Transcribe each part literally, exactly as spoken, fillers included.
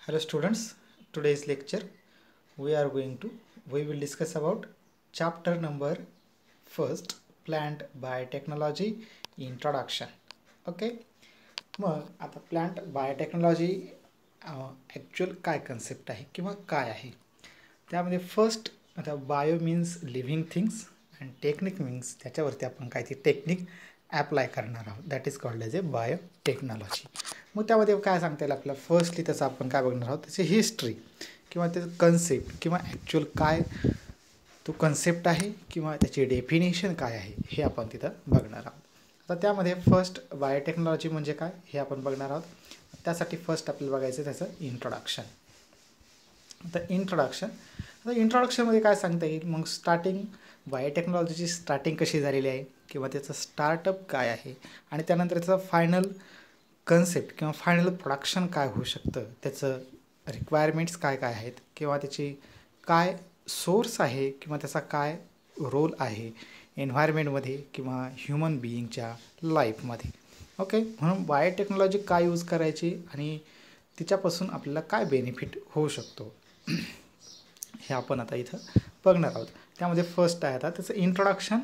Hello students, today's lecture we are going to we will discuss about chapter number first, plant biotechnology introduction. Okay, मग आता plant biotechnology actual काय concept आहे किंवा काय आहे त्यामध्ये फर्स्ट आता bio means living things and technique means त्याच्यावरती आपण काय ती टेक्निक ॲप्लाय करणार आहोत, that is called as a biotechnology. मग त्यामध्ये काय सांगता येईल आपल्याला, फर्स्टली त्याचं आपण काय बघणार आहोत, त्याची हिस्ट्री किंवा त्याचं कन्सेप्ट किंवा ॲक्च्युअल काय तो कन्सेप्ट आहे किंवा त्याची डेफिनेशन काय आहे हे आपण तिथं बघणार आहोत. आता त्यामध्ये फर्स्ट बायोटेक्नॉलॉजी म्हणजे काय हे आपण बघणार आहोत. त्यासाठी फर्स्ट आपल्याला बघायचं त्याचं इंट्रोडक्शन. आता इंट्रोडक्शन आता इंट्रोडक्शनमध्ये काय सांगता येईल, मग स्टार्टिंग बायोटेक्नॉलॉजीची स्टार्टिंग कशी झालेली आहे किंवा त्याचं स्टार्टअप काय आहे आणि त्यानंतर त्याचं फायनल कन्सेप्ट किंवा फायनल प्रोडक्शन काय होऊ शकतं, त्याचं रिक्वायरमेंट्स काय काय आहेत किंवा त्याची काय सोर्स आहे किंवा त्याचा काय रोल आहे एन्व्हायरमेंटमध्ये किंवा ह्युमन बिईंगच्या लाईफमध्ये. ओके, म्हणून बायोटेक्नॉलॉजी काय यूज करायची आणि तिच्यापासून आपल्याला काय बेनिफिट होऊ शकतो हे आपण आता इथं बघणार आहोत. त्यामध्ये फर्स्ट आहे आता त्याचं इंट्रोडक्शन.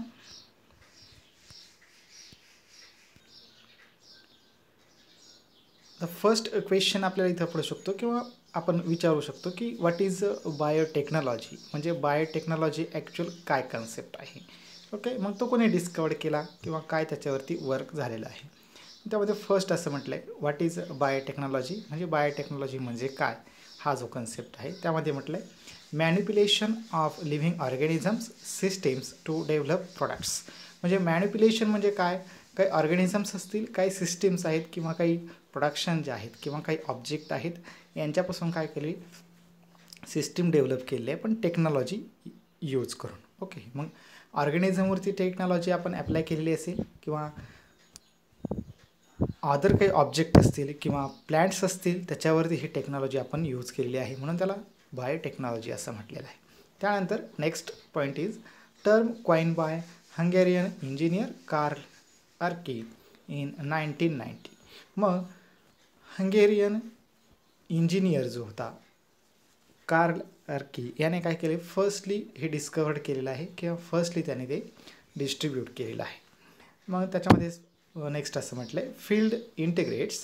द फर्स्ट क्वेश्चन आपल्याला इथं पडू शकतो किंवा आपण विचारू शकतो की व्हॉट इज बायोटेक्नॉलॉजी, म्हणजे बायोटेक्नॉलॉजी ॲक्च्युअल काय कन्सेप्ट आहे. ओके, मग तो कोणी डिस्कवर केला किंवा काय त्याच्यावरती वर्क झालेलं आहे. त्यामध्ये फर्स्ट असं म्हटलं आहे व्हॉट इज बायोटेक्नॉलॉजी, म्हणजे बायोटेक्नॉलॉजी म्हणजे काय हा जो कन्सेप्ट आहे त्यामध्ये म्हटलं आहे manipulation of living organisms systems to develop products. म्हणजे मॅनिप्युलेशन म्हणजे काय, काही ऑर्गॅनिझम्स असतील, काही सिस्टीम्स आहेत किंवा काही प्रोडक्शन जे आहेत किंवा काही ऑब्जेक्ट आहेत यांच्यापासून काय केली सिस्टीम डेव्हलप केली आहे पण टेक्नॉलॉजी यूज करून. ओके, मग ऑर्गॅनिझमवरती टेक्नॉलॉजी आपण ॲप्लाय केलेली असेल किंवा अदर काही ऑब्जेक्ट असतील किंवा प्लॅन्ट्स असतील त्याच्यावरती ही टेक्नॉलॉजी आपण यूज केलेली आहे म्हणून त्याला बायोटेक्नॉलॉजी असं म्हटलेलं आहे. त्यानंतर next point is term coin by Hungarian engineer Karl Ereky in nineteen ninety. मग हंगेरियन इंजिनियर जो होता कार्ल अर्की याने काय केले, फर्स्टली हे डिस्कवर्ड केलेलं आहे किंवा फर्स्टली त्याने ते डिस्ट्रीब्यूट केलेलं आहे. मग त्याच्यामध्ये नेक्स्ट असं म्हटलं आहे field integrates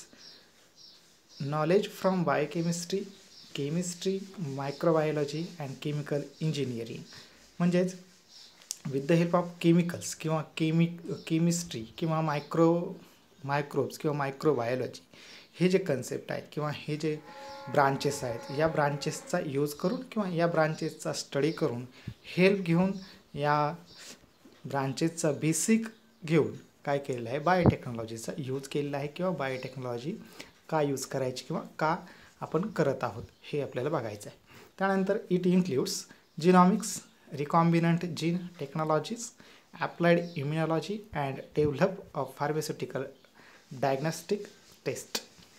knowledge from biochemistry chemistry microbiology and chemical engineering. म्हणजेच with the help of chemicals किंवा केमि केमिस्ट्री किंवा मायक्रो मायक्रोब्स किंवा मायक्रोबायोलॉजी हे जे कन्सेप्ट आहेत किंवा हे जे ब्रांचेस आहेत या ब्रांचेसचा यूज करून किंवा या ब्रांचेसचा स्टडी करून हेल्प घेऊन या ब्रांचेसचा बेसिक घेऊन काय केलेलं आहे बायोटेक्नॉलॉजीचा यूज केलेला आहे किंवा बायोटेक्नॉलॉजी का यूज करायची किंवा का आपण करत आहोत हे आपल्याला बघायचं आहे. त्यानंतर it includes genomics recombinant gene technologies applied immunology and develop of pharmaceutical diagnostic test.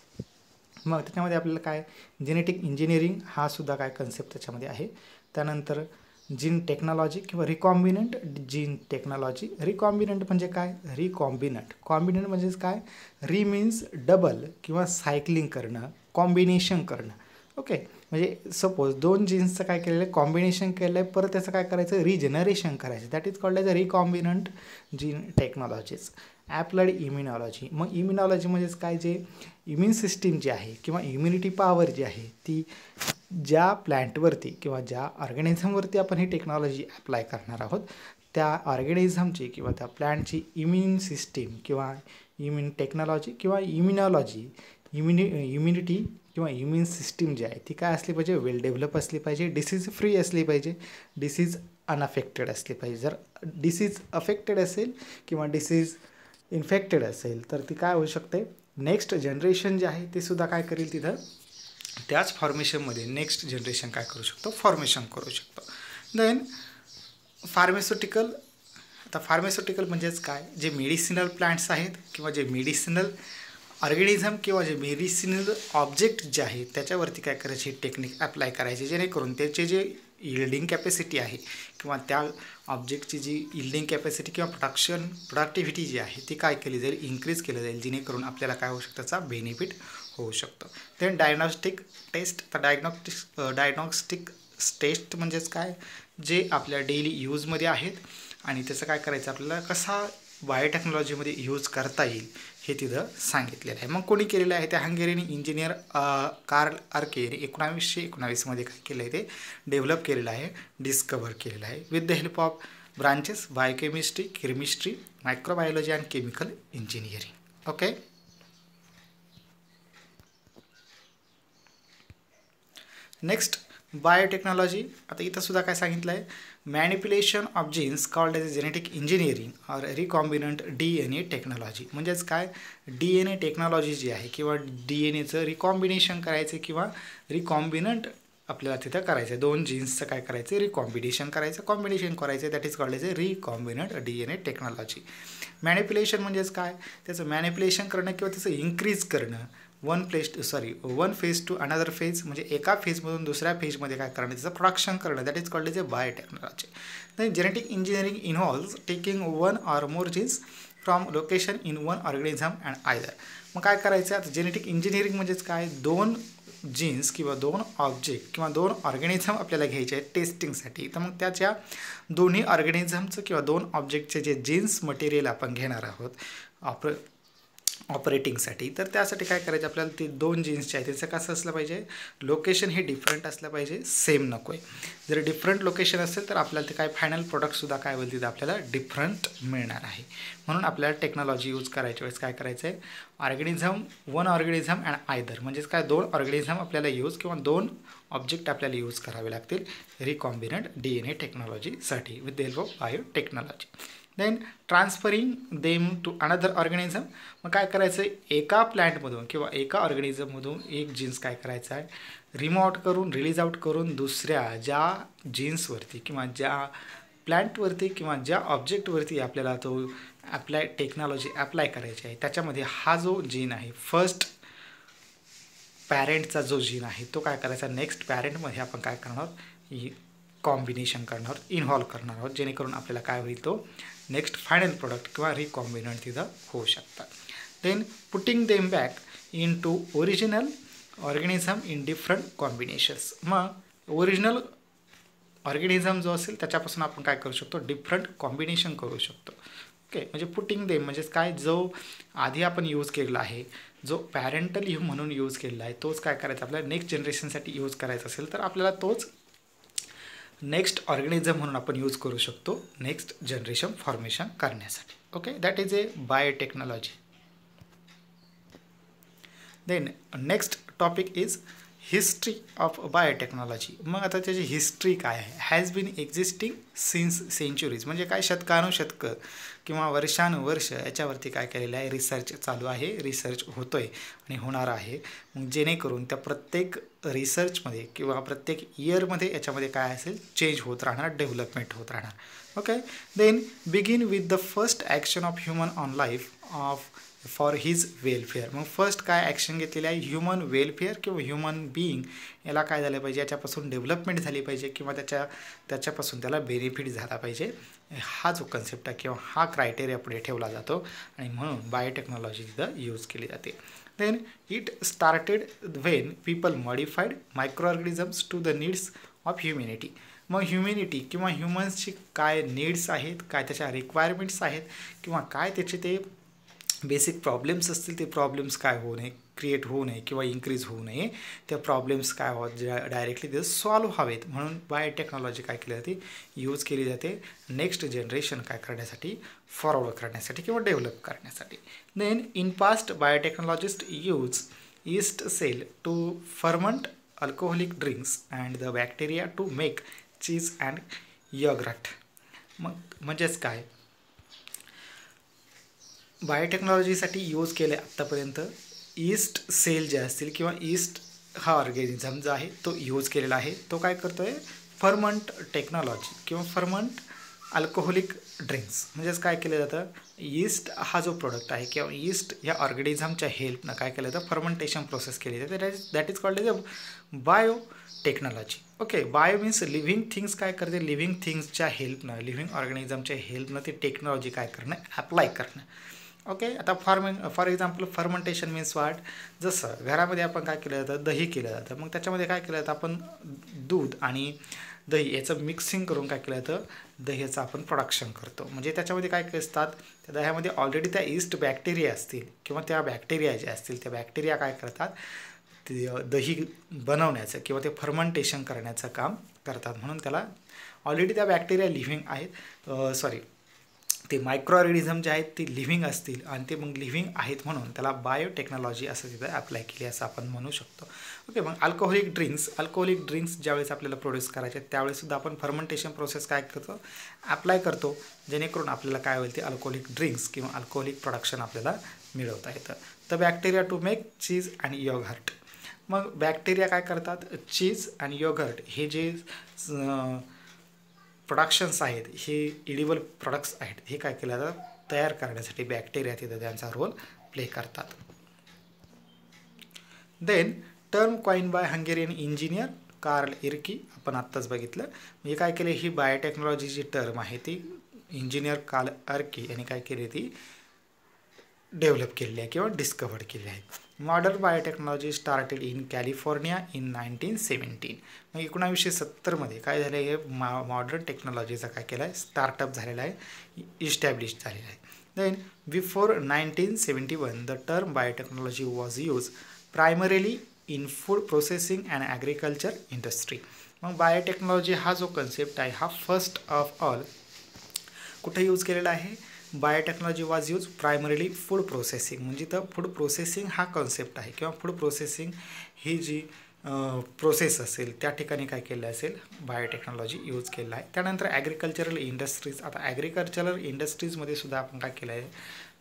मग त्याच्यामध्ये आपल्याला काय जेनेटिक इंजिनिअरिंग हा सुद्धा काय कन्सेप्ट त्याच्यामध्ये आहे. त्यानंतर जीन टेक्नॉलॉजी किंवा रिकॉम्बिनंट जीन टेक्नॉलॉजी. रिकॉम्बिनंट म्हणजे काय, रिकॉम्बिनंट कॉम्बिनंट म्हणजेच काय, री मीन्स डबल किंवा सायकलिंग करणं, कॉम्बिनेशन करणं. ओके, म्हणजे सपोज दोन जीन्सचं काय केलेलं आहे कॉम्बिनेशन केलं आहे परत त्याचं काय करायचं रिजनरेशन करायचं, that is called as a recombinant gene technologies. Applied immunology, मग इम्युनॉलॉजी म्हणजेच काय, जे इम्युन सिस्टीम जी आहे किंवा इम्युनिटी पॉवर जी आहे ती ज्या प्लॅन्टवरती किंवा ज्या ऑर्गॅनिझमवरती आपण ही टेक्नॉलॉजी ॲप्लाय करणार आहोत त्या ऑर्गॅनिझमची किंवा त्या प्लॅन्टची इम्युन सिस्टीम किंवा इम्युन टेक्नॉलॉजी किंवा इम्युनॉलॉजी इम्युनि इम्युनिटी किंवा इम्युन सिस्टीम जी आहे ती काय असली पाहिजे, वेल डेव्हलप असली पाहिजे, डिसीज फ्री असली पाहिजे, डिसीज अनअफेक्टेड असली पाहिजे. जर डिसीज अफेक्टेड असेल किंवा डिसीज इन्फेक्टेड असेल तर ती काय होऊ शकते, नेक्स्ट जनरेशन जे आहे ते सुद्धा काय करेल तिथं त्याच फॉर्मेशनमध्ये नेक्स्ट जनरेशन काय करू शकतो, फॉर्मेशन करू शकतो. Then pharmaceutical. आता फार्मास्युटिकल म्हणजेच काय, जे मेडिसिनल प्लांट्स आहेत किंवा जे मेडिसिनल ऑर्गॅनिझम किंवा जे मेडिसिनल ऑब्जेक्ट जे आहेत त्याच्यावरती काय करायची टेक्निक ॲप्लाय करायची जेणेकरून त्याचे जे इल्डिंग कॅपॅसिटी आहे किंवा त्या ऑब्जेक्टची जी इल्डिंग कॅपॅसिटी किंवा प्रोडक्शन प्रोडक्टिव्हिटी जी आहे ती काय केली जाईल, इन्क्रीज केलं जाईल जेणेकरून आपल्याला काय होऊ शकतं त्याचा बेनिफिट होऊ शकतं. Then diagnostic test. तर डायग्नॉस्टिक डायग्नॉस्टिक टेस्ट म्हणजेच काय, जे आपल्या डेली यूजमध्ये आहेत आणि त्याचं काय करायचं आपल्याला, कसा बायोटेक्नॉलॉजीमध्ये यूज करता येईल हे तिथं सांगितलेलं आहे. मग कोणी केलेलं आहे, त्या हंगेरियन इंजिनियर कार्ल आर्के यांनी एकोणावीसशे एकोणावीसमध्ये काय केलं आहे, ते डेव्हलप केलेलं आहे, डिस्कवर केलेलं आहे with the help of branches biochemistry, chemistry, microbiology and chemical engineering. Okay. Next biotechnology. आता इथं सुद्धा काय सांगितलं आहे, manipulation of genes called as genetic engineering or recombinant D N A technology. म्हणजेच काय, डी एन ए टेक्नॉलॉजी जी आहे किंवा डी एन एचं रिकॉम्बिनेशन करायचं किंवा रिकॉम्बिनंट आपल्याला तिथं करायचं आहे, दोन जीन्सचं काय करायचं, रिकॉम्बिनेशन करायचं, कॉम्बिनेशन करायचं, that is called as a recombinant D N A technology. Manipulation म्हणजेच काय, त्याचं मॅनिप्युलेशन करणं किंवा त्याचं इन्क्रीज करणं, one place sorry one phase to another phase, म्हणजे एका फेजमधून दुसऱ्या फेजमध्ये काय करणं, त्याचं प्रोडक्शन करणं, that is called as a biotechnology. Then genetic engineering involves taking one or more genes from location in one organism and either. मग काय करायचं आता, जेनेटिक इंजिनिअरिंग म्हणजेच काय, दोन जीन्स किंवा दोन ऑब्जेक्ट किंवा दोन ऑर्गॅनिझम आपल्याला घ्यायचे आहेत टेस्टिंगसाठी. तर मग त्याच्या दोन्ही ऑर्गॅनिझमचं किंवा दोन ऑब्जेक्टचे जे जीन्स मटेरियल आपण घेणार आहोत ऑपर ऑपरेटिंगसाठी, तर त्यासाठी काय करायचं आपल्याला, ते दोन जीन्सचे आहे त्याचं कसं असलं पाहिजे, लोकेशन हे डिफरंट असलं पाहिजे, सेम नको आहे. जर डिफरंट लोकेशन असेल तर आपल्याला ते काय फायनल प्रोडक्टसुद्धा काय होईल, तिथं आपल्याला डिफरंट मिळणार आहे. म्हणून आपल्याला टेक्नॉलॉजी यूज करायच्या वेळेस काय करायचं आहे, organism one organism and either, म्हणजेच काय दोन ऑर्गॅनिझम आपल्याला यूज किंवा दोन ऑब्जेक्ट आपल्याला यूज करावे लागतील रिकॉम्बिनंट डी एन ए टेक्नॉलॉजीसाठी with the help of biotechnology. Then transferring them to another organism. मग काय करायचं आहे, एका प्लॅन्टमधून किंवा एका ऑर्गॅनिझममधून एक जीन्स काय करायचं आहे, रिमूव्ह आउट करून रिलीज आउट करून दुसऱ्या ज्या जीन्सवरती किंवा ज्या प्लॅन्टवरती किंवा ज्या ऑब्जेक्टवरती आपल्याला तो अप्लाय टेक्नॉलॉजी अप्लाय करायची आहे, त्याच्यामध्ये हा जो जीन आहे, फर्स्ट पॅरेंटचा जो जीन आहे तो काय करायचा, नेक्स्ट पॅरेंटमध्ये आपण काय करणार आहोत, कॉम्बिनेशन करणार आहोत, इन्व्हॉल्व करणार आहोत, जेणेकरून आपल्याला काय होईल, तो नेक्स्ट फायनल प्रोडक्ट किंवा रिकॉम्बिनंट तिथं होऊ शकतात. Then putting them back in to original organism in different combinations. मग ओरिजिनल ऑर्गॅनिझम जो असेल त्याच्यापासून आपण काय करू शकतो, डिफरंट कॉम्बिनेशन करू शकतो. ओके. म्हणजे पुटिंग देम म्हणजेच काय, जो आधी आपण यूज केलेला आहे, जो पॅरेंटल यू म्हणून यूज केलेला आहे, तोच काय करायचा आपल्याला नेक्स्ट जनरेशनसाठी यूज करायचा असेल तर आपल्याला तोच नेक्स्ट ऑर्गॅनिझम म्हणून आपण यूज करू शकतो नेक्स्ट जनरेशन फॉर्मेशन करण्यासाठी. Okay. That is a biotechnology. Then next topic is history of biotechnology. मग आता त्याची हिस्ट्री काय आहे, has been existing since centuries, म्हणजे काय शतकानुशतकं किंवा वर्षानुवर्ष याच्यावरती काय केलेलं आहे, रिसर्च चालू आहे, रिसर्च होतो आहे आणि होणार आहे. मग जेणेकरून त्या प्रत्येक रिसर्चमध्ये किंवा प्रत्येक इयरमध्ये याच्यामध्ये काय असेल, चेंज होत राहणार, डेव्हलपमेंट होत राहणार. Okay. Then begin with the first action of human on life of for his welfare. मग फर्स्ट काय ॲक्शन घेतलेली आहे, ह्युमन वेलफेअर किंवा ह्युमन बिईंग याला काय झालं पाहिजे, याच्यापासून डेव्हलपमेंट झाली पाहिजे किंवा त्याच्या त्याच्यापासून त्याला बेनिफिट झाला पाहिजे. हा जो कन्सेप्ट आहे किंवा हा क्रायटेरिया पुढे ठेवला जातो आणि म्हणून बायोटेक्नॉलॉजी तिथं यूज केली जाते. Then it started when people modified micro organisms to the needs of humanity. मग ह्युमॅनिटी किंवा ह्युमन्सची काय नीड्स आहेत, काय त्याच्या रिक्वायरमेंट्स आहेत किंवा काय त्याचे ते बेसिक प्रॉब्लेम्स असतील, ते प्रॉब्लेम्स काय होऊ नये, क्रिएट होऊ नये किंवा इन्क्रीज होऊ नये, त्या प्रॉब्लेम्स काय होत ज्या डायरेक्टली ते सॉल्व्ह व्हावेत म्हणून बायोटेक्नॉलॉजी काय केली जाते, यूज केली जाते नेक्स्ट जनरेशन काय करण्यासाठी, फॉरवर्ड करण्यासाठी किंवा डेव्हलप करण्यासाठी. Then in past biotechnologist use yeast cell to ferment alcoholic drinks and the bacteria to make cheese and yogurt. मग म्हणजेच काय, बायोटेक्नॉलॉजीसाठी यूज केले आत्तापर्यंत ईस्ट सेल जे असतील किंवा ईस्ट हा ऑर्गॅनिझम जो आहे तो यूज केलेला आहे. तो काय करतो आहे, फर्मंट टेक्नॉलॉजी किंवा फर्मंट अल्कोहोलिक ड्रिंक्स. म्हणजेच काय केलं जातं, ईस्ट हा जो प्रोडक्ट आहे किंवा ईस्ट या ऑर्गॅनिझमच्या हेल्पनं काय केलं जातं, फर्मंटेशन प्रोसेस केली जाते. That is that is called as a bio technology. Okay. Bio means living things काय करते, लिव्हिंग थिंग्सच्या हेल्पनं, लिव्हिंग ऑर्गॅनिझमच्या हेल्पनं ती टेक्नॉलॉजी काय करणं, ॲप्लाय करणं. ओके. आता फॉर्मेन for example fermentation means what, जसं घरामध्ये आपण काय केलं जातं, दही केलं जातं. मग त्याच्यामध्ये काय केलं जातं, आपण दूध आणि दही याचं मिक्सिंग करून काय केलं जातं, दह्याचं आपण प्रोडक्शन करतो. म्हणजे त्याच्यामध्ये काय असतात, त्या दह्यामध्ये ऑलरेडी त्या ईस्ट बॅक्टेरिया असतील किंवा त्या बॅक्टेरिया ज्या असतील त्या बॅक्टेरिया काय करतात, ते दही बनवण्याचं किंवा ते फर्मेंटेशन करण्याचं काम करतात. म्हणून त्याला ऑलरेडी त्या बॅक्टेरिया लिव्हिंग आहेत, सॉरी ते मायक्रो ऑर्गॅनिझम जे आहेत ते लिव्हिंग असतील आणि ते मग लिव्हिंग आहेत म्हणून त्याला बायोटेक्नॉलॉजी असं तिथं अप्लाय केली असं आपण म्हणू शकतो. ओके. मग अल्कोहोलिक ड्रिंक्स अल्कोहोलिक ड्रिंक्स ज्यावेळेस आपल्याला प्रोड्यूस करायचे त्यावेळेससुद्धा आपण फर्मेंटेशन प्रोसेस काय करतो, अप्लाय करतो, जेणेकरून आपल्याला काय होईल, ते अल्कोहोलिक ड्रिंक्स किंवा अल्कोहोलिक प्रोडक्शन आपल्याला मिळवता येतं. तर बॅक्टेरिया टू मेक चीज आणि योगर्ट. मग बॅक्टेरिया काय करतात, चीज आणि योगर्ट हे जे प्रोडक्शन्स आहेत, हे इडिबल प्रोडक्ट्स आहेत, हे काय केलं जातं, तयार करण्यासाठी बॅक्टेरिया तिथं त्यांचा रोल प्ले करतात. Then term coin by Hungarian engineer Karl Ereky, आपण आत्ताच बघितलं. म्हणजे काय केले, ही बायोटेक्नॉलॉजीची टर्म आहे ती इंजिनियर कार्ल इर्की यांनी काय केली, ती डेव्हलप केलेली आहे किंवा डिस्कवर्ड केली आहे. Modern biotechnology started in California in nineteen seventeen. मग एकोणावीसशे सत्तरमध्ये काय झालं, हे मा मॉडर्न टेक्नॉलॉजीचा काय केला आहे, स्टार्टअप झालेला आहे, इस्टॅब्लिश झालेला आहे. Then before nineteen seventy one the term biotechnology was use primarily in food processing and agriculture industry. मग बायोटेक्नॉलॉजी हा जो कन्सेप्ट आहे हा फर्स्ट ऑफ ऑल कुठे यूज केलेला आहे, biotechnology was use primarily food processing. म्हणजे तर फूड प्रोसेसिंग हा कॉन्सेप्ट आहे किंवा फूड प्रोसेसिंग ही जी प्रोसेस असेल त्या ठिकाणी काय केलं असेल, बायोटेक्नॉलॉजी यूज केला आहे. त्यानंतर ॲग्रिकल्चरल इंडस्ट्रीज, आता ॲग्रिकल्चरल इंडस्ट्रीजमध्ये सुद्धा आपण काय केलं आहे,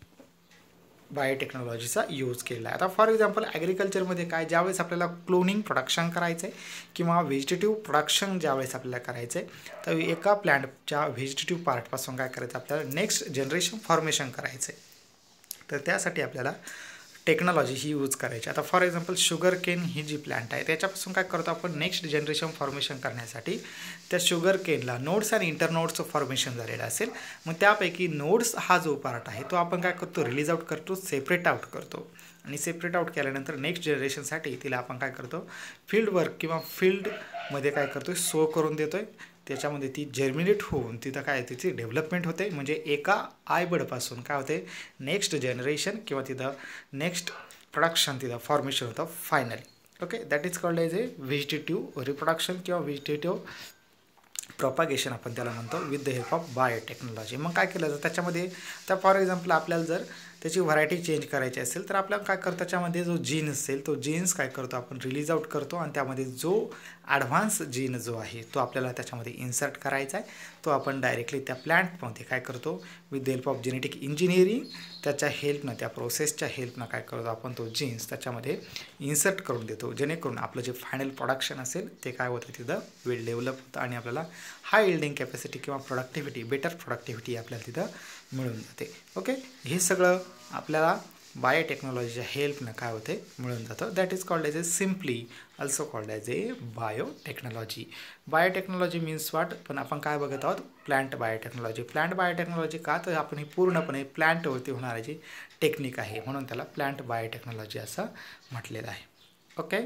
बायोटेक्नॉलॉजीचा यूज केला आहे. आता फॉर एक्झाम्पल ॲग्रिकल्चरमध्ये काय, ज्यावेळेस आपल्याला क्लोनिंग प्रोडक्शन करायचं आहे किंवा व्हेजिटेटिव्ह प्रोडक्शन ज्यावेळेस आपल्याला करायचं आहे, तर एका प्लॅन्टच्या व्हेजिटेटिव्ह पार्टपासून काय करायचं, आपल्याला नेक्स्ट जनरेशन फॉर्मेशन करायचं आहे. तर त्यासाठी आपल्याला टेक्नॉलॉजी ही यूज करायची. आता फॉर एक्झाम्पल शुगर केन ही जी प्लॅन्ट आहे त्याच्यापासून काय करतो आपण, नेक्स्ट जनरेशन फॉर्मेशन करण्यासाठी त्या शुगर केनला नोड्स आणि इंटरनोड्सचं फॉर्मेशन झालेलं असेल. मग त्यापैकी नोड्स हा जो पार्ट आहे तो आपण काय करतो, रिलीज आउट करतो, सेपरेट आउट करतो. आणि सेपरेट आउट केल्यानंतर नेक्स्ट जनरेशनसाठी तिला आपण काय करतो, फील्ड वर्क किंवा फील्डमध्ये काय करतो, सो करून देतो आहे. त्याच्यामध्ये ती जर्मिनेट होऊन तिथं काय तिची डेव्हलपमेंट होते. म्हणजे एका आयबडपासून काय होते, नेक्स्ट जनरेशन किंवा तिथं नेक्स्ट प्रोडक्शन तिथं फॉर्मेशन होतं finally. Okay. That is called as a vegetative reproduction किंवा व्हेजिटेटिव्ह प्रॉपागेशन आपण त्याला म्हणतो with the help of biotechnology. मग काय केलं जातं त्याच्यामध्ये, तर फॉर एक्झाम्पल आपल्याला जर त्याची व्हरायटी चेंज करायची असेल तर आपल्याला काय करतो, त्याच्यामध्ये जो जीन असेल तो जीन्स काय करतो आपण रिलीज आउट करतो आणि त्यामध्ये जो ॲडव्हान्स जीन जो आहे तो आपल्याला त्याच्यामध्ये इन्सर्ट करायचा आहे. तो आपण डायरेक्टली त्या प्लॅन्टमध्ये काय करतो, with the help of genetic engineering त्याच्या हेल्पनं, त्या प्रोसेसच्या हेल्पनं काय करतो आपण, तो जीन्स त्याच्यामध्ये इन्सर्ट करून देतो, जेणेकरून आपलं जे फायनल प्रोडक्शन असेल ते काय होतं, तिथं वेल डेव्हलप होतं आणि आपल्याला हाय इल्डिंग कॅपॅसिटी किंवा प्रोडक्टिव्हिटी, बेटर प्रोडक्टिव्हिटी आपल्याला तिथं मिळून जाते. ओके. हे सगळं आपल्याला बायोटेक्नॉलॉजीच्या हेल्पनं काय होते, मिळून जातं. That is called as a simply also called as a biotechnology. Biotechnology means what, पण आपण काय बघत आहोत, प्लांट बायोटेक्नॉलॉजी. प्लांट बायोटेक्नॉलॉजी का, तर आपण ही पूर्णपणे प्लांटवरती होणारी जी टेक्निक आहे म्हणून त्याला प्लांट बायोटेक्नॉलॉजी असं म्हटलेलं आहे. ओके.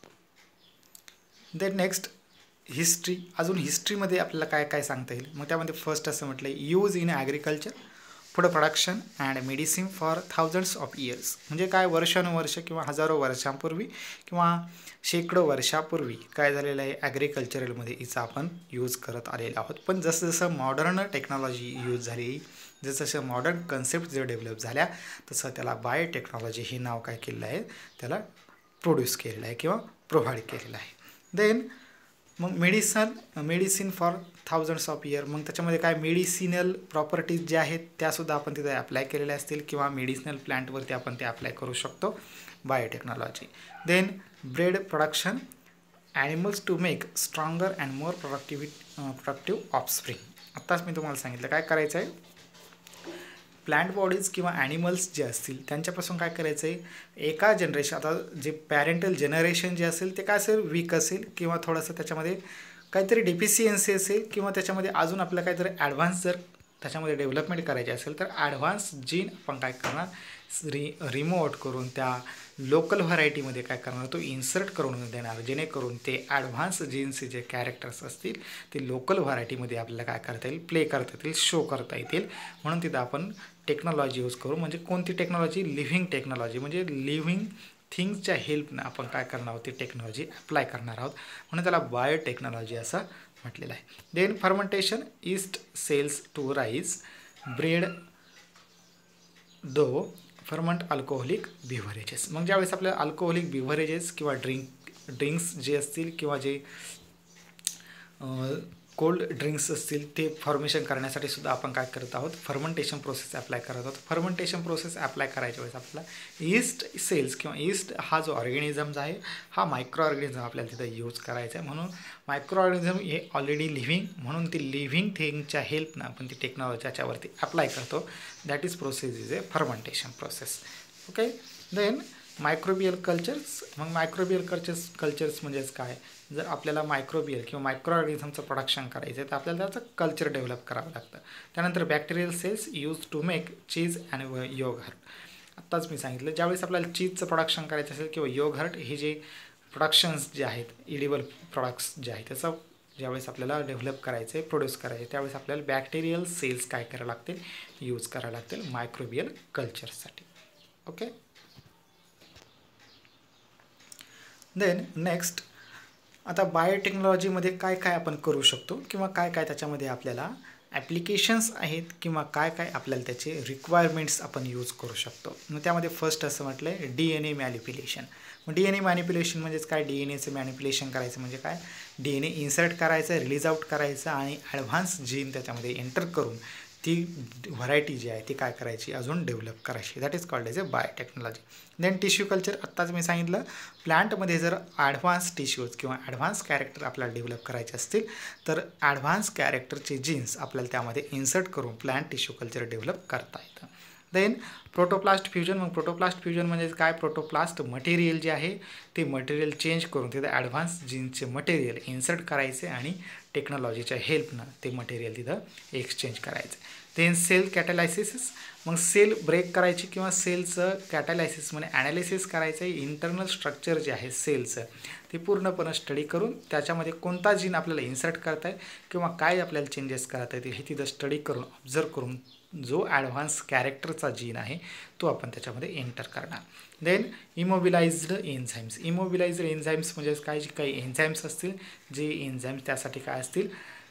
Then next history. अजून हिस्ट्रीमध्ये आपल्याला काय काय सांगता येईल, मग त्यामध्ये फर्स्ट असं म्हटलं आहे, use in agriculture food production and medicine for thousands of years. म्हणजे काय, वर्षानुवर्ष किंवा हजारो वर्षांपूर्वी किंवा शेकडो वर्षापूर्वी काय झालेलं आहे, ॲग्रिकल्चरलमध्ये हिचा आपण यूज करत आलेलो आहोत. पण जसं जसं मॉडर्न टेक्नॉलॉजी यूज झाली, जसं जसं मॉडर्न कन्सेप्ट जे डेव्हलप झाल्या, तसं त्याला बायोटेक्नॉलॉजी हे नाव काय केलेलं आहे, त्याला प्रोड्यूस केलेलं आहे किंवा प्रोव्हाइड केलेलं आहे. देन मग medicine medicine for thousands of year. मग त्याच्यामध्ये काय, मेडिसिनल प्रॉपर्टीज ज्या आहेत त्यासुद्धा आपण तिथे अप्लाय केलेल्या असतील किंवा मेडिसिनल प्लांटवरती आपण ते अप्लाय करू शकतो biotechnology. Then bread production, animals to make stronger and more productivi productive offspring. आत्ताच मी तुम्हाला सांगितलं काय करायचं आहे, प्लांट बॉडीज किंवा ॲनिमल्स जे असतील त्यांच्यापासून काय करायचं आहे, एका जनरेशन, आता जे पॅरेंटल जनरेशन जे असेल ते काय असेल, वीक असेल किंवा थोडंसं त्याच्यामध्ये काहीतरी डेफिशियन्सी असेल किंवा त्याच्यामध्ये अजून आपल्याला काहीतरी ॲडव्हान्स जर त्याच्यामध्ये डेव्हलपमेंट करायची असेल तर ॲडव्हान्स जीन आपण काय करणार, रि रिमोट करून त्या लोकल व्हरायटीमध्ये काय करणार, तो इन्सर्ट करून देणार, जेणेकरून ते ॲडव्हान्स जीन्सचे जे कॅरेक्टर्स असतील ते लोकल व्हरायटीमध्ये आपल्याला काय करता येईल, प्ले करता येतील, शो करता येतील. म्हणून तिथं आपण टेक्नॉलॉजी यूज करू. म्हणजे कोणती टेक्नॉलॉजी, लिव्हिंग टेक्नॉलॉजी, म्हणजे लिव्हिंग थिंग्सच्या हेल्पनं आपण काय करणार आहोत, ती टेक्नॉलॉजी अप्लाय करणार आहोत. म्हणून त्याला बायोटेक्नॉलॉजी असं म्हटलेलं आहे. Then fermentation, yeast cells to rise bread dough ferment alcoholic beverages. मग ज्यावेळेस आपल्या अल्कोहोलिक बिव्हरेजेस किंवा ड्रिंक ड्रिंक्स जे असतील किंवा जे कोल्ड ड्रिंक्स असतील ते फॉर्मेशन करण्यासाठी सुद्धा आपण काय करत आहोत, फर्मेंटेशन प्रोसेस अप्लाय करत आहोत. फर्मेंटेशन प्रोसेस अप्लाय करायच्या वेळेस आपल्याला ईस्ट सेल्स किंवा ईस्ट हा जो ऑर्गॅनिझम्स आहे हा मायक्रो ऑर्गॅनिझम आपल्याला तिथं यूज करायचा आहे. म्हणून मायक्रो ऑर्गॅनिझम हे ऑलरेडी लिव्हिंग, म्हणून ती लिव्हिंग थिंगच्या हेल्पनं आपण ती टेक्नॉलॉजी त्याच्यावरती अप्लाय करतो. That is process is a fermentation process. Okay. Then microbial cultures. मग मायक्रोबियल कल्चर्स कल्चर्स म्हणजेच काय, जर आपल्याला मायक्रोबियल किंवा मायक्रो ऑर्गॅनिझमचं प्रोडक्शन करायचं आहे तर आपल्याला त्याचं कल्चर डेव्हलप करावं लागतं. त्यानंतर bacterial cells use to make cheese and yogurt. आत्ताच मी सांगितलं, ज्यावेळेस आपल्याला चीजचं प्रोडक्शन करायचं असेल किंवा योगर्ट हे जे प्रोडक्शन्स जे आहेत, इडिबल प्रोडक्ट्स जे आहेत, त्याचं ज्यावेळेस आपल्याला डेव्हलप करायचं आहे, प्रोड्यूस करायचं आहे, त्यावेळेस आपल्याला बॅक्टेरियल सेल्स काय करायला लागतील, यूज करायला लागतील मायक्रोबियल कल्चरसाठी. ओके. देन नेक्स्ट, आता बायोटेक्नॉलॉजीमध्ये काय काय आपण करू शकतो किंवा काय काय त्याच्यामध्ये आपल्याला ॲप्लिकेशन्स आहेत किंवा काय काय आपल्याला त्याचे रिक्वायरमेंट्स आपण यूज करू शकतो. मग त्यामध्ये फर्स्ट असं म्हटलं आहे डी एन ए मॅनिप्युलेशन. मग डी एन ए मॅनिप्युलेशन म्हणजेच काय, डी एन एचं मॅनिप्युलेशन करायचं म्हणजे काय, डी एन ए इन्सर्ट करायचं, रिलीज आउट करायचं आणि ॲडव्हान्स जीन त्याच्यामध्ये एंटर करून ती व्हरायटी जी आहे ती काय करायची, अजून डेव्हलप करायची. That is called as a biotechnology. Then tissue culture. आत्ताच मी सांगितलं, प्लांटमध्ये जर ॲडव्हान्स टिश्यूज किंवा ॲडव्हान्स कॅरेक्टर आपल्याला डेव्हलप करायचे असतील तर ॲडव्हान्स कॅरेक्टरचे जीन्स आपल्याला त्यामध्ये इन्सर्ट करून प्लांट टिश्यू कल्चर डेव्हलप करता येतं. Then protoplast fusion. मग प्रोटोप्लास्ट फ्युजन म्हणजे काय, प्रोटोप्लास्ट मटेरियल जे आहे ते मटेरियल चेंज करून तिथं ॲडव्हान्स जीन्सचे मटेरियल इन्सर्ट करायचे आणि टेक्नॉलॉजीच्या हेल्पनं ते मटेरियल तिथं एक्सचेंज करायचं. Then cell catalysis. मग सेल ब्रेक करायची किंवा सेलचं कॅटॅलायसिस म्हणजे ॲनालिसिस करायचं आहे. इंटरनल स्ट्रक्चर जे आहे सेलचं ते पूर्णपणे स्टडी करून त्याच्यामध्ये कोणता जीन आपल्याला इन्सर्ट करता आहे किंवा काय आपल्याला चेंजेस करता येतील हे तिथं स्टडी करून, ऑब्झर्व करून जो ॲडव्हान्स कॅरेक्टरचा जीन आहे तो आपण त्याच्यामध्ये एंटर करणार. Then immobilised enzymes. Immobilised enzymes म्हणजेच काय, जे काही एन्झाईम्स असतील, जे एन्झाईम्स त्यासाठी काय असतील,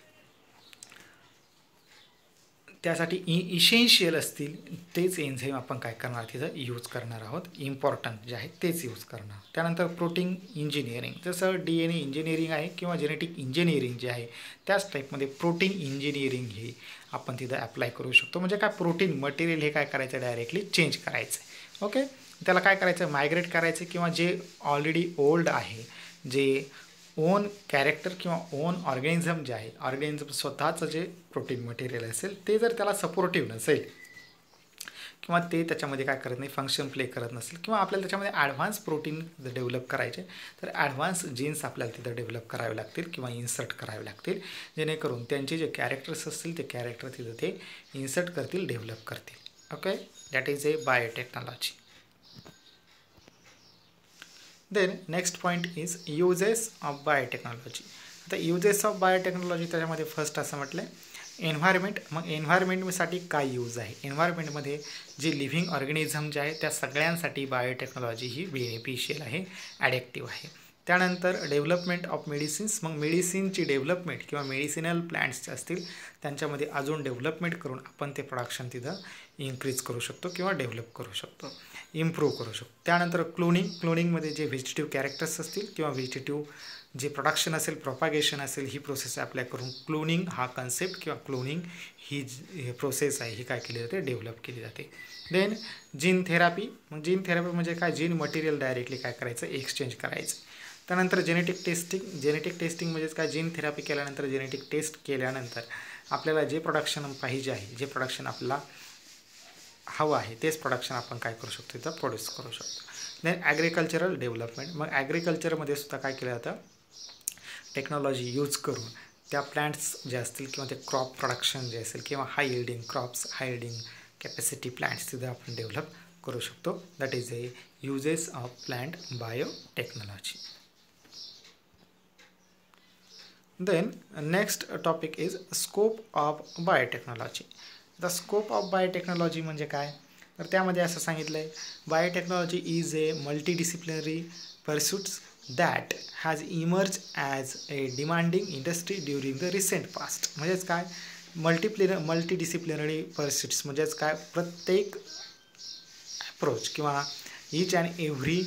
त्यासाठी इ इसेन्शियल असतील तेच एन्झाईम आपण काय करणार तिथं यूज करणार आहोत. इम्पॉर्टंट जे आहे तेच यूज करणार. त्यानंतर प्रोटीन इंजिनिअरिंग. जसं डी एन ए इंजिनिअरिंग आहे किंवा जेनेटिक इंजिनिअरिंग जे आहे त्याच टाईपमध्ये प्रोटीन इंजिनिअरिंग हे आपण तिथं अप्लाय करू शकतो. म्हणजे काय, प्रोटीन मटेरियल हे काय करायचं, डायरेक्टली चेंज करायचं आहे. ओके. त्याला काय करायचं, मायग्रेट करायचं किंवा जे ऑलरेडी ओल्ड आहे, जे ओन कॅरेक्टर किंवा ओन ऑर्गॅनिझम जे आहे, ऑर्गॅनिझम स्वतःचं जे प्रोटीन मटेरियल असेल ते जर त्याला सपोर्टिव्ह नसेल किंवा ते त्याच्यामध्ये काय करत नाही, फंक्शन प्ले करत नसेल किंवा आपल्याला त्याच्यामध्ये ॲडव्हान्स प्रोटीन डेव्हलप करायचे तर ॲडव्हान्स जीन्स आपल्याला तिथं डेव्हलप करावे लागतील किंवा इन्सर्ट करावे लागतील, जेणेकरून त्यांचे जे कॅरेक्टर्स असतील ते कॅरेक्टर तिथं ते इन्सर्ट करतील, डेव्हलप करतील. Okay. That is a biotechnology. Then next point is uses of biotechnology. आता युजेस ऑफ बायोटेक्नॉलॉजी त्याच्यामध्ये फर्स्ट असं म्हटलं आहे एन्व्हायरमेंट. मग एन्व्हायरमेंटसाठी काय यूज आहे, एन्व्हायरमेंटमध्ये जे लिव्हिंग ऑर्गॅनिझम जे आहे त्या सगळ्यांसाठी बायोटेक्नॉलॉजी ही बेनिफिशियल आहे, ॲडिक्टिव्ह आहे. त्यानंतर डेव्हलपमेंट ऑफ मेडिसिन्स. मग मेडिसिनची डेव्हलपमेंट किंवा मेडिसिनल प्लांट्स असतील त्यांच्यामध्ये अजून डेव्हलपमेंट करून आपण ते प्रोडक्शन तिथं इन्क्रीज करू शकतो किंवा डेव्हलप करू शकतो, इम्प्रूव्ह करू शकतो. त्यानंतर क्लोनिंग. क्लोनिंगमध्ये जे व्हेजिटेटिव्ह कॅरेक्टर्स असतील किंवा व्हेजिटेटिव्ह जे प्रोडक्शन असेल, प्रोपागेशन असेल, ही प्रोसेस अप्लाय करून क्लोनिंग हा कन्सेप्ट किंवा क्लोनिंग ही जी प्रोसेस आहे ही काय केली जाते, डेव्हलप केली जाते. Then gene therapy. मग जीन थेरपी म्हणजे काय, जीन मटेरियल डायरेक्टली काय करायचं, एक्सचेंज करायचं. त्यानंतर जेनेटिक टेस्टिंग. जेनेटिक टेस्टिंग म्हणजेच काय, जीन थेरपी केल्यानंतर, जेनेटिक टेस्ट केल्यानंतर आपल्याला जे प्रोडक्शन पाहिजे आहे, जे प्रोडक्शन आपल्याला हवं आहे तेच प्रोडक्शन आपण काय करू शकतो, तिथं प्रोड्यूस करू शकतो. Then agricultural development. मग ॲग्रिकल्चरमध्ये सुद्धा काय केलं जातं, टेक्नॉलॉजी यूज करून त्या प्लांट्स जे असतील किंवा ते क्रॉप प्रोडक्शन जे असेल किंवा high yielding crops high yielding capacity plants तिथं आपण डेव्हलप करू शकतो. That is a uses of plant biotechnology. Then next topic is scope of biotechnology. The scope of biotechnology म्हणजे काय, तर त्यामध्ये असं सांगितलं आहे biotechnology is a multidisciplinary pursuits that has emerge as a demanding industry during the recent past. म्हणजेच काय मल्टीप्लिन multidisciplinary पर्स्यूट्स म्हणजेच काय प्रत्येक अप्रोच किंवा each and every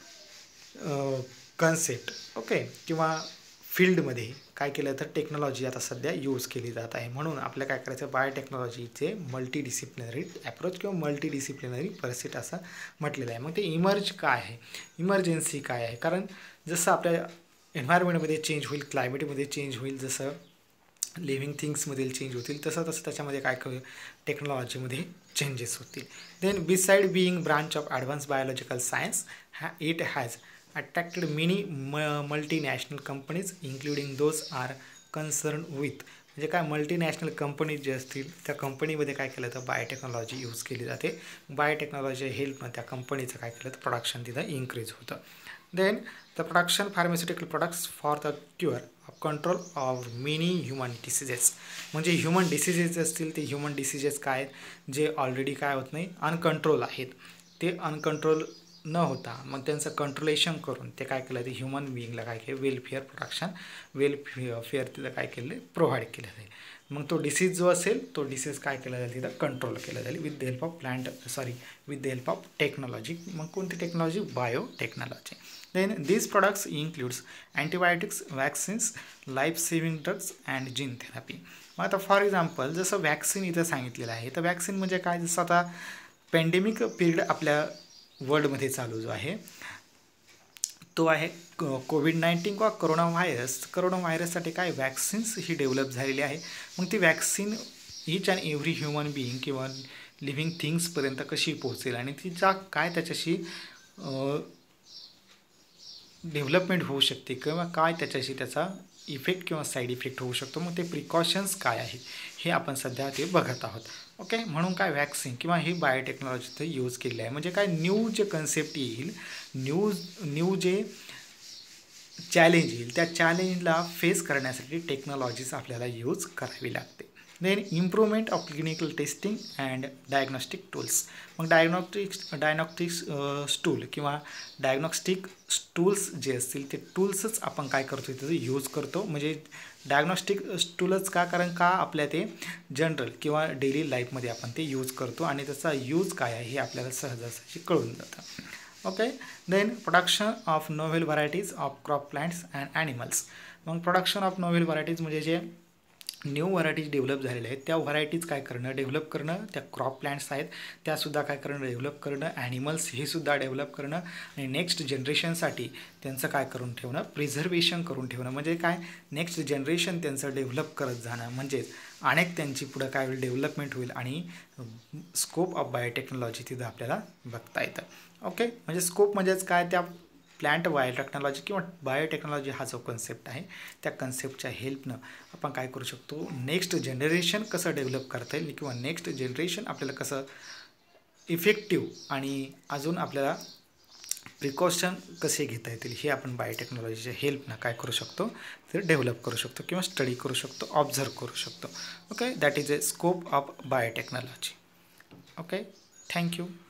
concept okay किंवा फील्डमध्ये काय केलं तर टेक्नॉलॉजी आता सध्या यूज केली जात आहे. म्हणून आपल्या काय करायचं बायोटेक्नॉलॉजीचे मल्टीडिसिप्लिनरी ॲप्रोच किंवा मल्टीडिसिप्लिनरी पर्स्यूट असं म्हटलेलं आहे. मग ते इमर्ज काय आहे, इमर्जन्सी काय आहे, कारण जसं आपल्या एन्व्हायरमेंटमध्ये चेंज होईल, क्लायमेटमध्ये चेंज होईल, जसं लिव्हिंग थिंग्समधील चेंज होतील तसं तसं त्याच्यामध्ये काय करू टेक्नॉलॉजीमध्ये चेंजेस होतील. Then beside being branch of advance biological science ha it has attracted many multinational companies including those are concerned with. म्हणजे काय मल्टीनॅशनल कंपनीज जे असतील त्या कंपनीमध्ये काय केलं तर बायोटेक्नॉलॉजी यूज केली जाते. बायोटेक्नॉलॉजी हेल्पनं त्या कंपनीचं काय केलं तर प्रोडक्शन तिथं इन्क्रीज होतं. Then the production pharmaceutical products for the cure of control of many human diseases. म्हणजे ह्युमन डिसिजेस असतील ते ह्युमन डिसिजेस काय आहेत जे ऑलरेडी काय होत नाही अनकंट्रोल आहेत, ते अनकंट्रोल न होता मग त्यांचं कंट्रोलेशन करून ते काय केलं ते ह्युमन बिईंगला काय केलं वेलफेअर प्रोडक्शन वेलफेअर तिथं काय केलं प्रोव्हाइड केलं जाईल. मग तो डिसीज जो असेल तो डिसीज काय केला जाईल तिथं कंट्रोल केलं जाईल with the help of plant sorry with the help of technology. मग कोणती technology biotechnology. Then these products includes antibiotics vaccines life saving drugs and gene therapy. मग आता फॉर एक्झाम्पल जसं वॅक्सिन इथं सांगितलेलं आहे तर वॅक्सिन म्हणजे काय जसं आता पॅन्डेमिक पिरियड आपल्या वर्ल्डमध्ये चालू जो आहे तो आहे कोविड नाईन्टीन किंवा करोना व्हायरस. करोना व्हायरससाठी काय वॅक्सिन्स ही डेव्हलप झालेली आहे. मग ती vaccine each and every human being किंवा लिव्हिंग थिंग्सपर्यंत कशी पोहोचेल आणि तिचा काय त्याच्याशी डेव्हलपमेंट होऊ शकते किंवा काय त्याच्याशी त्याचा इफेक्ट किंवा साईड इफेक्ट होऊ शकतो. मग ते प्रिकॉशन्स काय आहेत हे आपण सध्या ते बघत आहोत. ओके म्हणून काय वॅक्सिन किंवा ही बायोटेक्नॉलॉजीचं यूज केलेलं आहे. म्हणजे काय न्यू जे कन्सेप्ट येईल न्यू न्यू जे चॅलेंज येईल त्या चॅलेंजला फेस करण्यासाठी टेक्नॉलॉजीज आपल्याला यूज करावी लागते. Then improvement of clinical testing and diagnostic tools. मग डायग्नॉस्टिक्स डायग्नॉस्टिक्स टूल किंवा डायग्नॉस्टिक टूल्स जे असतील ते टूल्सच आपण काय करतो तिथं यूज करतो. म्हणजे डायग्नॉस्टिक टूलच का कारण का आपल्या ते जनरल किंवा डेली लाईफमध्ये आपण ते यूज करतो आणि त्याचा यूज काय आहे हे आपल्याला सहजासहजी कळून जातं. Okay then production of novel varieties of crop plants and animals. मग प्रोडक्शन ऑफ नोव्हेल व्हरायटीज म्हणजे जे न्यू व्हरायटीज डेव्हलप झालेल्या आहेत त्या व्हरायटीज काय करणं डेव्हलप करणं, त्या क्रॉप प्लांट्स आहेत त्यासुद्धा काय करणं डेव्हलप करणं, ॲनिमल्स हे सुद्धा डेव्हलप करणं आणि नेक्स्ट जनरेशनसाठी त्यांचं काय करून ठेवणं प्रिझर्वेशन करून ठेवणं. म्हणजे काय नेक्स्ट जनरेशन त्यांचं डेव्हलप करत जाणं म्हणजेच अनेक त्यांची पुढं काय होईल डेव्हलपमेंट होईल आणि स्कोप ऑफ बायोटेक्नॉलॉजी तिथं आपल्याला बघता येतं. ओके म्हणजे स्कोप म्हणजेच काय त्या प्लांट बायोटेक्नॉलॉजी किंवा बायोटेक्नॉलॉजी हा जो कन्सेप्ट आहे त्या कन्सेप्टच्या हेल्पनं आपण काय करू शकतो नेक्स्ट जनरेशन कसं डेव्हलप करता येईल किंवा नेक्स्ट जनरेशन आपल्याला कसं इफेक्टिव्ह आणि अजून आपल्याला प्रिकॉशन कसे घेता येतील हे आपण बायोटेक्नॉलॉजीच्या हेल्पनं काय करू शकतो तर डेव्हलप करू शकतो किंवा स्टडी करू शकतो ऑब्झर्व करू शकतो. Okay that is a scope of biotechnology. Okay thank you.